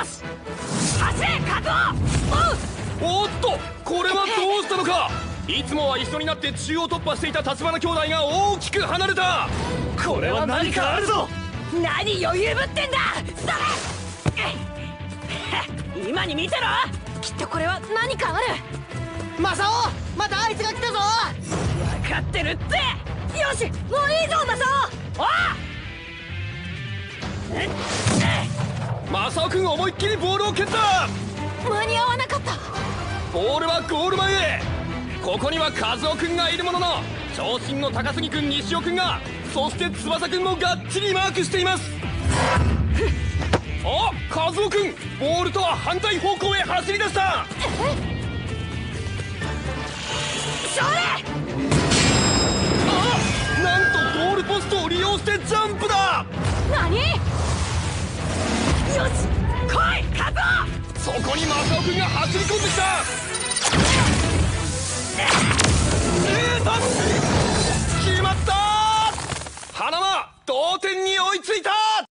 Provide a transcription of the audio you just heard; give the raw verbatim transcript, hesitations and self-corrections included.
し走れカズオ。 おっと、これはどうしたのか。いつもは一緒になって中央突破していた橘兄弟が大きく離れた。これは何かあるぞ。 何余裕ぶってんだ。それ今に見てろ。きっとこれは何かある。 マサオ、またあいつが来たぞ。 分かってるって。よし、もういいぞマサオ。おうマサオ君、思いっきりボールを蹴った。 間に合わなかった。 ボールはゴール前へ。ここにはカズオ君がいるものの、長身の高杉君、西尾君が、そして翼君もがっちりマークしています。あ、カズオ君、ボールとは反対方向へ走り出した。 それ。 あ、なんとゴールポストを利用してジャンプだ。 何。よし、来いカズオ。そこにマサオ君が走り込んできた。えーと決まった。花間、同点に追いついた。